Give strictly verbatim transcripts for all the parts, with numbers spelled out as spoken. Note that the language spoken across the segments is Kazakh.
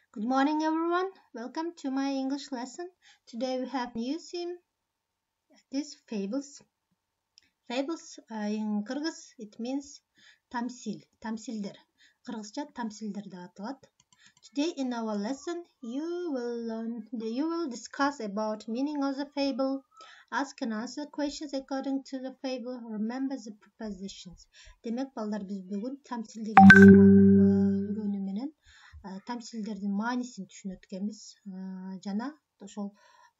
Good morning, everyone. Welcome to my English lesson. Today we have new theme. This fables. Fables uh, in Kyrgyz it means tamsil, tamsildir. Kyrgyzcha tamsildir деп аталат. Today in our lesson you will learn, you will discuss about meaning of the fable, ask and answer questions according to the fable, remember the prepositions. Демек, балдар біз бүгін тамсил деген теманы үйрөнүү менен тамсилдердин маанисин түшүнөт экенбиз. Жана ошол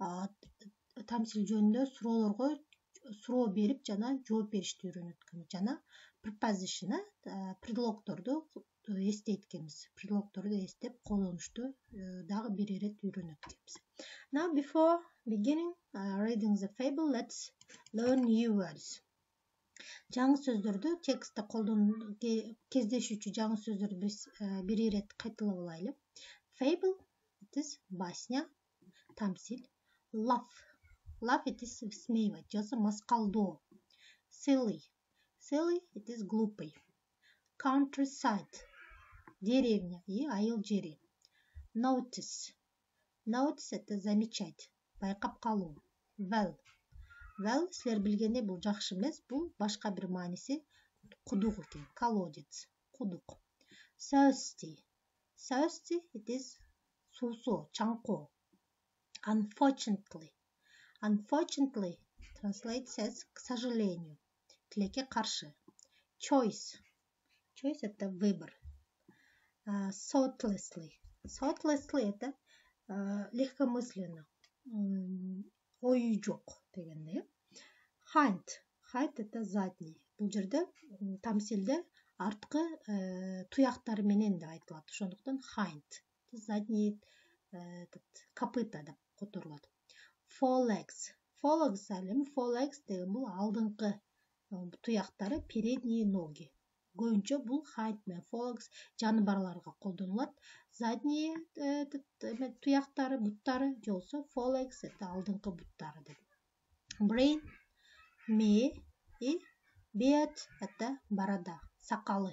тамсил жөнүндө суроолорго суроо берип жана жооп беришти үйрөнөт экенбиз. Жана preposition, предлогторду эстейт экенбиз. Предлогторду эстеп колдонушту дагы бир ирет үйрөнөт экенбиз. Now before beginning uh, reading the fable, let's learn new words. Жаңы сөздөрдү текстте колдон кездешүүчү жаңы сөздөрдү биз бир ирет кайталап алайлы. Fable it is басня, тамсил. Laugh, laugh it is высмеивать, жаса маскалдоо. Silly, silly it is глупый. Countryside, деревня и айыл жери. Notice, notice это замечать, байкап калуу. Well, well силер билгендей бул жакшы эмес, бул башка бир мааниси кудук экен. Колодец, кудук. Thirsty, thirsty it is суусоо, чаңкоо. Unfortunately, unfortunately translates as к сожалению, тилекке каршы. Choice, choice это выбор. uh, Thoughtlessly, thoughtlessly это uh, легкомысленно, um, ою жок дегенде. Hind, hind это задний. Бул жерде тамсилде арткы э, туяктары менен деп айтылат. Ошондуктан hind задний э, копыта деп которулат. Four legs, four legs алем, four legs деген бул алдыңкы туяктары, передние ноги. Көбүнчө бул hind менен four legs жаныбарларга колдонулат. Задние э, туяктары, буттары жолсо four legs это алдыңкы буттары деп. Brain, ми и beard это борода, сакалы.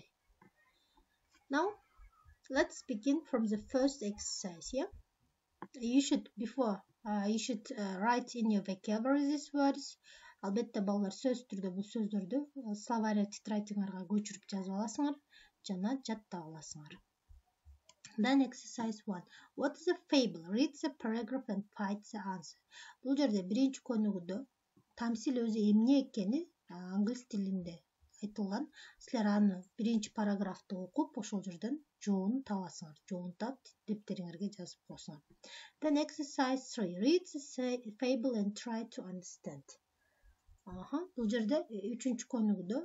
Now, let's begin from the first exercise. Yeah, you should before uh, you should uh, write in your vocabulary these words. Албетте балдар сөз түрдө бул сөздөрдү словарь тетрадьыңарга көчүрүп жазып аласыңар жана жаттап аласыңар. Then exercise one. What is a fable? Read the paragraph and find the answer. Бул жерде биринчи көнүгүүдө тамсил өзү эмне экени англис тилинде айтылган. Силер аны биринчи параграфты окуп, ошол жерден жообун табасыңар. Жообун таап, дептериңерге жазып коесуңар. Then exercise three. Read the fable and try to understand. Аха, бул жерде үчүнчү көнүгүүдө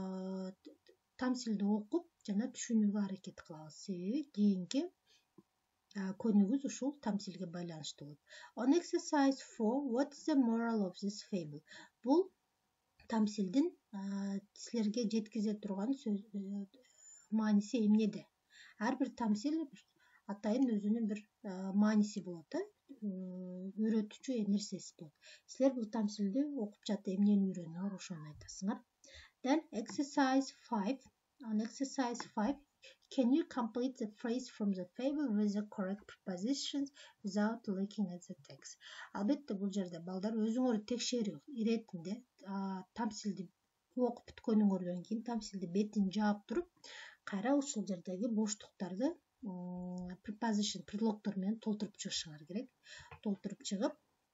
тамсилди окуп жана түшүнүүгө аракет кылабыз. Себеби кийинки көнүгүүбүз ушул тамсилге байланыштуу болот. On exercise four, what is the moral of this fable? Бул тамсилдин силерге жеткизе турган сөз мааниси эмнеде? Ар бир тамсил атайын өзүнүн бир мааниси болот, үйрөтүүчү нерсеси болот. Силер бул тамсилди окуп жатып эмнени үйрөнүңөр, ошону айтасыңар. Then exercise five. On exercise five, can you complete the phrase from the fable with the correct prepositions without looking at the text? Албетте бул жерде балдар өзүңөр текшерүү иретинде тамсилди окуп бүткөнүңөрдөн кийин тамсилди бетин жаап туруп, кайра ушул жердеги боштуктарды preposition, предлогтор менен толтуруп чыгышыңар керек. Толтуруп чыгып,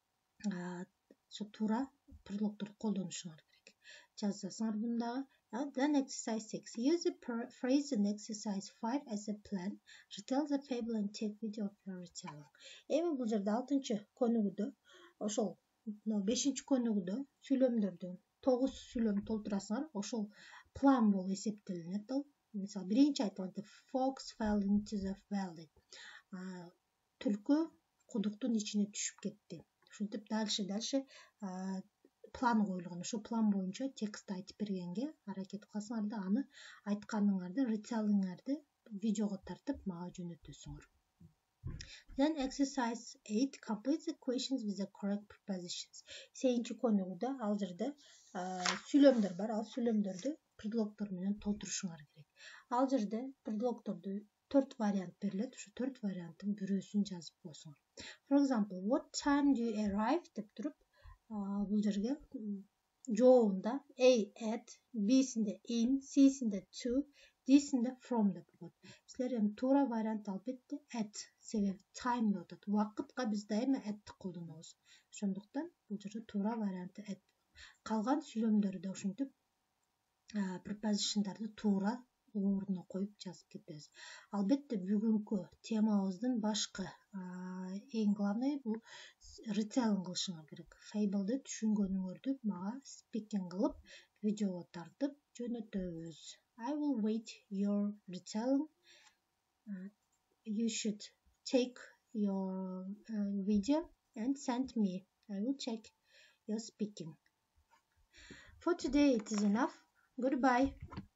ошо туура предлогторду колдонушуңар керек. Жазасыңар мындагы. Then exercise six. Use the phrase in exercise five as a plan. Retell the fable and take video of your retelling. Эми бул жерде алтынчы көнүгүүдө, ошол бешинчи көнүгүүдө сүйлөмдөрдү тогуз сүйлөм толтурасыңар. Ошол план болуп эсептелинет. Мисалы, биринчи айтылат, the fox fell into the valley. Түлкү кудуктун ичине түшүп кетти. Ушинтип дальше дальше план коюлган. Ошо план боюнча текстти айтып бергенге аракет кыласыңар да, аны айтканыңарды, рецелиңерди видеого тартып мага жөнөтөсүңөр. Then exercise eight. Complete the questions with the correct prepositions. сегизинчи көнүгүүдө ал жерде сүйлөмдөр бар. Ал сүйлөмдөрдү предлогтор менен толтурушуңар керек. Ал жерде предлогторду төрт вариант беріледі. Şu төрт варианттың бірөөсін жазып қойсың. For example, what time do you arrive деп тұрып, бұл жерге жоғында A at, B'sінде in, C'sінде to, D'sінде from деп болады. Сілер енді тура вариант албетте at, себебі time деп отады. Уақытқа біз дайыма at'ті қолданамыз. Сондықтан бұл жерде тура варианты at. Қалған сөйлемдерді ушинтип prepositionдарды тура орнына қойып жазып кетеміз. Албетте бүгінгі темабыздың башқы ең главный бұл retelling қылышыңар керек. Fable'ды түшінгөнүңөрдү мага speaking қылып видеоға тартып жөнөтөбүз. I will wait your retelling. Uh, you should take your uh, video and send me. I will check your speaking. For today it is enough. Goodbye.